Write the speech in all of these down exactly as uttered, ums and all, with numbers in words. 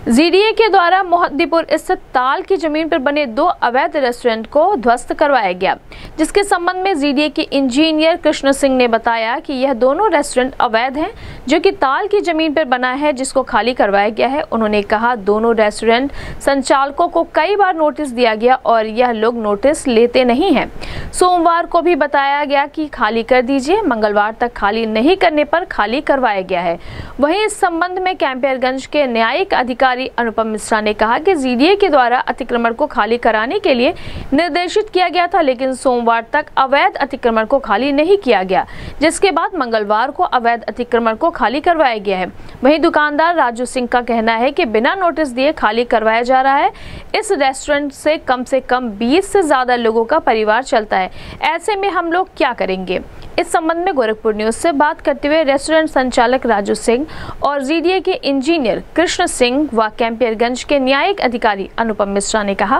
GDA के द्वारा मोहद्दीपुर स्थित ताल की जमीन पर बने दो अवैध रेस्टोरेंट को ध्वस्त करवाया गया, जिसके संबंध में जीडीए के इंजीनियर कृष्ण सिंह ने बताया कि यह दोनों रेस्टोरेंट अवैध हैं, जो कि ताल की जमीन पर बना है, जिसको खाली करवाया गया है। उन्होंने कहा, दोनों रेस्टोरेंट संचालकों को कई बार नोटिस दिया गया और यह लोग नोटिस लेते नहीं हैं। सोमवार को भी बताया गया कि खाली कर दीजिए, मंगलवार तक खाली नहीं करने पर खाली करवाया गया है। वहीं इस संबंध में कैंपियरगंज के न्यायिक अधिकारी अनुपम मिश्रा ने कहा कि जीडीए के द्वारा अतिक्रमण को खाली कराने के लिए निर्देशित किया गया था, लेकिन सोमवार तक अवैध अतिक्रमण को खाली नहीं किया गया, जिसके बाद मंगलवार को अवैध अतिक्रमण को खाली करवाया गया है। वहीं दुकानदार राजू सिंह का कहना है कि बिना नोटिस दिए खाली करवाया जा रहा है। इस रेस्टोरेंट से कम से कम बीस से ज्यादा लोगों का परिवार चलता है, ऐसे में हम लोग क्या करेंगे। इस संबंध में गोरखपुर न्यूज से बात करते हुए रेस्टोरेंट संचालक राजू सिंह और जीडीए के इंजीनियर कृष्ण सिंह व कैंपियरगंज के न्यायिक अधिकारी अनुपम मिश्रा ने कहा,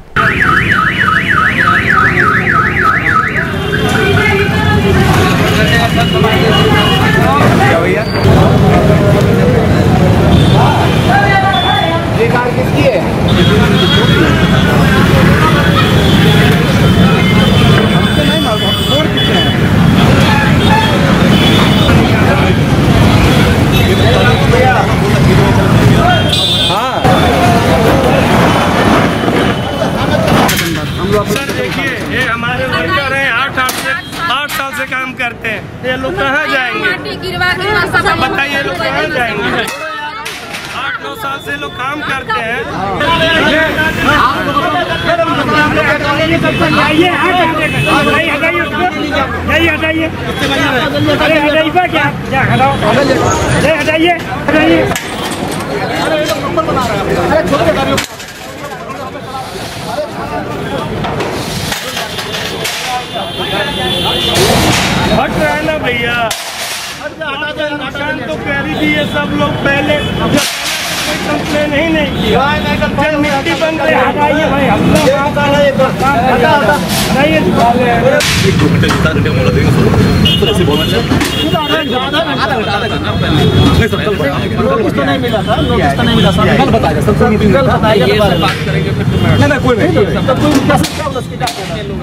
ये कार किसकी है? हमसे नहीं मालूम, हम और किसके हैं? हाँ सर देखिए, ये हमारे वर्कर हैं, आठ आठ से आठ साल से काम करते हैं। ये लोग कहाँ जाएंगे बताइए, ये लोग कहाँ जाएंगे? आठ नौ साल से लोग काम करते हैं। हट रहा है ना भैया, नुकसान तो कह रही थी। ये सब लोग पहले कोई कंप्लेन ही नहीं किया, जब मिट्टी बंद हटाइए भाई, हम लोग एक दो घंटे चार घंटे बोला देंगे तो ऐसे बोलना चाहिए। नोटिस तो नहीं मिला था, नोटिस तो नहीं मिला था, कल बताया सब कल बताया, ये बात करेंगे फिर नहीं नहीं कोई नहीं, तब कोई कैसे क्या उसकी क्या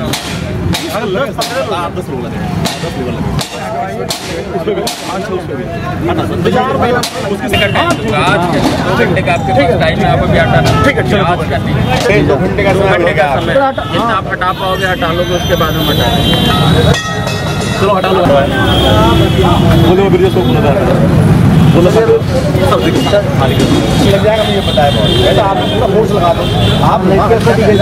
आप दस लोग लगे, दस लोग लगे उसपे भी पाँच छः उसपे भी हजार रुपये उसकी आज दो घंटे का आपके पास टाइम है, आप अभी हटाना। ठीक है चलो, आज का नहीं, दो घंटे का दो घंटे का समय, जितना आप हटा पाओगे हटा लोगे, उसके बाद हम हटा देंगे। चलो हटा लो, बोलो ब्रिज को बोलो बोलो सर सब लग जाएगा, मुझे पता है बहुत। वैसे आप पूरा फोर्स लगा दो, आप नहीं कर सकते कितने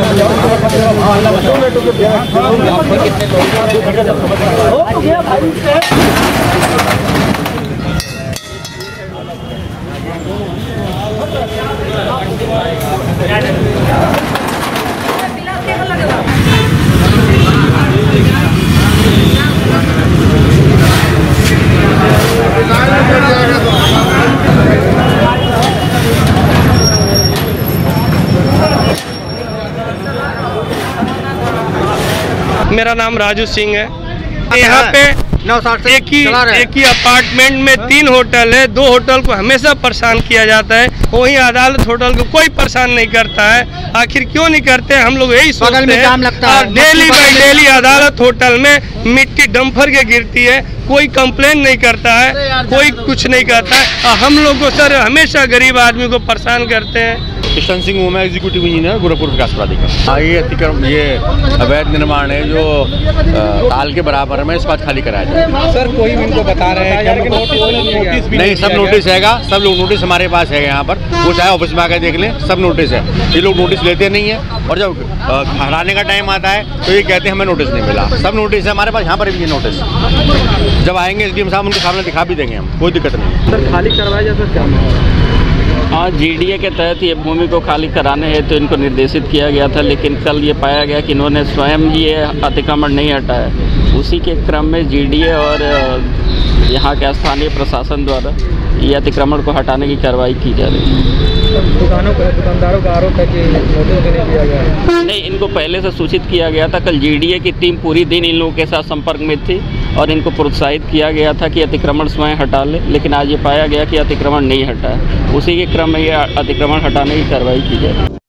मेरा नाम राजू सिंह है। यहाँ पे एक ही एक ही अपार्टमेंट में तीन होटल है, दो होटल को हमेशा परेशान किया जाता है, वहीं अदालत होटल को कोई परेशान नहीं करता है। आखिर क्यों नहीं करते हैं, हम लोग यही सोचते हैं। और डेली बाई डेली अदालत होटल में मिट्टी डंपर के गिरती है, कोई कंप्लेन नहीं करता है, कोई कुछ नहीं करता है। हम लोग को सर हमेशा गरीब आदमी को परेशान करते हैं। कृष्ण सिंह हूँ मैं, एग्जीक्यूटिव इंजीनियर गोरखपुर विकास प्राधिकरण। हाँ, ये अतिक्रम ये अवैध निर्माण है जो ताल के बराबर में, इस बात खाली कराया जाए। सर कोई इनको बता रहे हैं नहीं, नहीं सब नोटिस हैगा, सब लोग नोटिस हमारे पास है यहाँ पर, वो चाहे ऑफिस में आकर देख लें, सब नोटिस है। ये लोग नोटिस लेते नहीं है, और जब हटाने का टाइम आता है तो ये कहते हैं हमें नोटिस नहीं मिला। सब नोटिस है हमारे पास, यहाँ पर भी ये नोटिस, जब आएंगे एसडीएम साहब उनके सामने दिखा भी देंगे हम, कोई दिक्कत नहीं। सर खाली करवाया जाए सर क्या? हाँ, जीडीए के तहत ये भूमि को खाली कराने हेतु तो इनको निर्देशित किया गया था, लेकिन कल ये पाया गया कि इन्होंने स्वयं ही ये अतिक्रमण नहीं हटाया। उसी के क्रम में जीडीए और यहाँ के स्थानीय प्रशासन द्वारा ये अतिक्रमण को हटाने की कार्रवाई की जा रही है। दुकानों को दुकानदारों का आरोप है कि नोटिस भी नहीं दिया गया है। नहीं, इनको पहले से सूचित किया गया था। कल जीडीए की टीम पूरी दिन इन लोगों के साथ संपर्क में थी और इनको प्रोत्साहित किया गया था कि अतिक्रमण स्वयं हटा ले, लेकिन आज ये पाया गया कि अतिक्रमण नहीं हटा है। उसी के क्रम में ये अतिक्रमण हटाने की कार्रवाई की जाए।